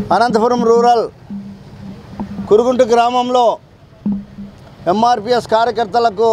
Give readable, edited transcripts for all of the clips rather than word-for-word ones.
Anantapuram rural Kurugunta గ్రామంలో ఎంఆర్పిఎస్ కార్యకర్తలకు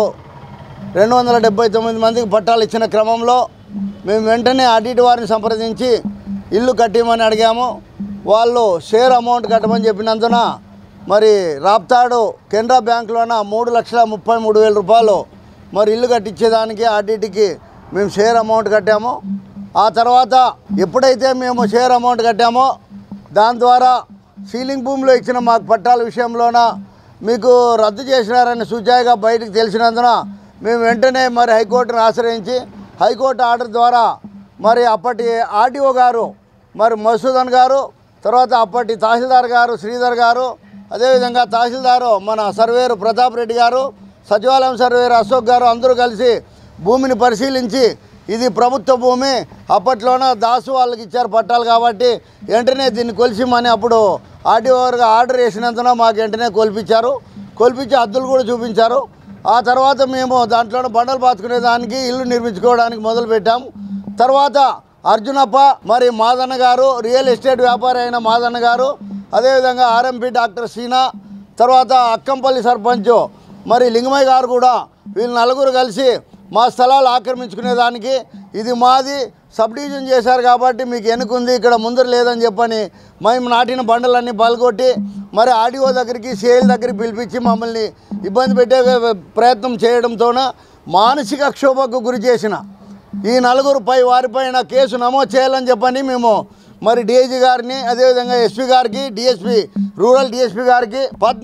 279 మందికి పట్టాలు ఇచ్చిన క్రమంలో మేము వెంటనే ఆడిట్ వారిని సంప్రదించి ఇల్లు కట్టిమని అడిగాము. వాళ్ళు షేర్ అమౌంట్ కట్టమని చెప్పినందున మరి రాప్తాడు కెనరా బ్యాంకులోన 3,33,000 రూపాయలు మరి ఇల్లు కట్టించేదానికి ఆడిట్కి మేము షేర్ అమౌంట్ కట్టాము. ఆ తర్వాత ఎప్పుడైతే మేము షేర్ అమౌంట్ కట్టామో దాని ద్వారా సీలింగ్ భూమిలో ఇచ్చిన మాకు పట్టాల విషయంలోన మీకు రద్దు చేసినారని సూచాయిగా బయటకు తెలిసినందున మేము వెంటనే మరి హైకోర్టును ఆశ్రయించి హైకోర్టు ఆర్డర్ ద్వారా మరి అప్పటి ఆర్డీఓ గారు మరి మసూదన్ గారు, తర్వాత అప్పటి తహసీల్దార్ గారు శ్రీధర్ గారు, అదేవిధంగా తహసీల్దారు మన సర్వేరు ప్రతాప్ రెడ్డి గారు, సచివాలయం సర్వేరు అశోక్ గారు అందరూ కలిసి భూమిని పరిశీలించి ఇది ప్రభుత్వ భూమి, అప్పట్లోన దాసు వాళ్ళకి ఇచ్చారు పట్టాలు కాబట్టి వెంటనే దీన్ని కొలిసిమని అప్పుడు ఆర్డీఓ గారుగా ఆర్డర్ వేసినందున మాకు వెంటనే కొలిపించి హద్దులు కూడా చూపించారు. ఆ తర్వాత మేము దాంట్లోనే బండలు పాతుకునే దానికి ఇల్లు నిర్మించుకోవడానికి మొదలుపెట్టాము. తర్వాత అర్జునప్ప మరి మాదన్న గారు, రియల్ ఎస్టేట్ వ్యాపారి అయిన మాదన్న గారు, అదేవిధంగా ఆర్ఎంపీ డాక్టర్ సీనా, తర్వాత అక్కంపల్లి సర్పంచ్ మరి లింగమయ్య గారు కూడా వీళ్ళు నలుగురు కలిసి మా స్థలాలు ఆక్రమించుకునేదానికి ఇది మాది సబ్ డివిజన్ చేశారు కాబట్టి మీకు ఎన్నుకుంది ఇక్కడ ముందర లేదని చెప్పని మేము నాటిన బండలన్నీ పలగొట్టి మరి ఆర్డీఓ దగ్గరికి సిఐల దగ్గరికి పిలిపించి మమ్మల్ని ఇబ్బంది పెట్టే ప్రయత్నం చేయడంతోన మానసిక క్షోభకు గురి చేసిన ఈ నలుగురు వారిపైన కేసు నమోదు చేయాలని చెప్పని మేము మరి డిఐజీ గారిని, అదేవిధంగా ఎస్పీ గారికి, డిఎస్పీ రూరల్ డిఎస్పీ గారికి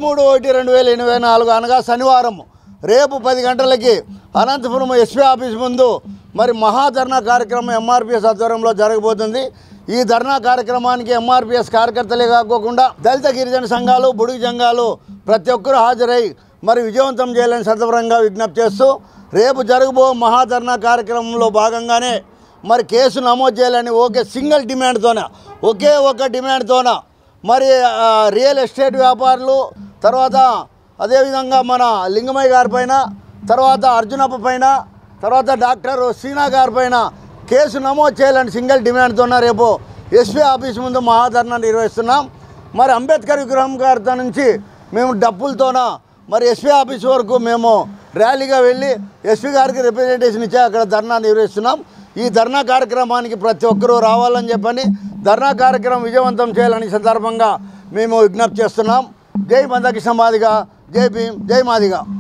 13/1/2024 అనగా శనివారం రేపు 10 గంటలకి అనంతపురం ఎస్పీ ఆఫీస్ ముందు మరి మహాధర్నా కార్యక్రమం ఎంఆర్పిఎస్ ఆధ్వర్యంలో జరగబోతుంది. ఈ ధర్నా కార్యక్రమానికి ఎంఆర్పిఎస్ కార్యకర్తలే కాకుండా దళిత గిరిజన సంఘాలు, బుడుగు సంఘాలు ప్రతి ఒక్కరూ హాజరై మరి విజయవంతం చేయాలని సందర్భంగా విజ్ఞప్తి చేస్తూ రేపు జరగబో మహాధర్నా కార్యక్రమంలో భాగంగానే మరి కేసు నమోదు చేయాలని సింగిల్ డిమాండ్తోన ఒకే ఒక డిమాండ్తోన మరి రియల్ ఎస్టేట్ వ్యాపారులు, తర్వాత అదేవిధంగా మన లింగమయ్య గారి పైన, తర్వాత అర్జునప్ప పైన, తర్వాత డాక్టర్ సీనా గారి పైన కేసు నమోదు చేయాలని సింగిల్ డిమాండ్తోన రేపు ఎస్పీ ఆఫీస్ ముందు మహాధర్నా నిర్వహిస్తున్నాం. మరి అంబేద్కర్ విగ్రహం గారి నుంచి మేము డప్పులతోన మరి ఎస్పీ ఆఫీస్ వరకు మేము ర్యాలీగా వెళ్ళి ఎస్పీ గారికి రిప్రజెంటేషన్ ఇచ్చి అక్కడ ధర్నా నిర్వహిస్తున్నాం. ఈ ధర్నా కార్యక్రమానికి ప్రతి ఒక్కరూ రావాలని చెప్పని ధర్నా కార్యక్రమం విజయవంతం చేయాలని సందర్భంగా మేము విజ్ఞప్తి చేస్తున్నాం. జై మందకృష్ణ మాదిగ, జై భీమ్, జై మాదిగ.